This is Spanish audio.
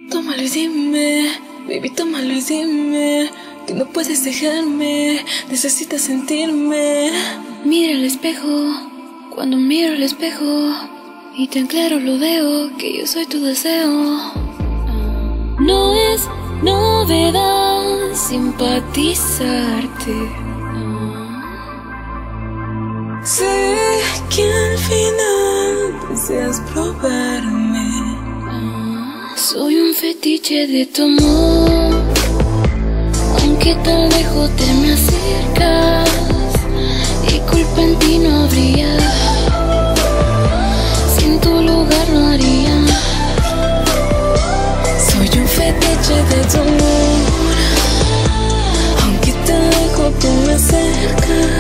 Tómalo y dime, baby, tómalo y dime que no puedes dejarme, necesitas sentirme. Mira el espejo, cuando miro el espejo y tan claro lo veo, que yo soy tu deseo. No es novedad simpatizarte. Sé que al final deseas probarme. Soy un fetiche de tu amor, aunque tan lejos te me acercas y culpa en ti no habría, sin tu lugar no haría. Soy un fetiche de tu amor, aunque tan lejos tú me acercas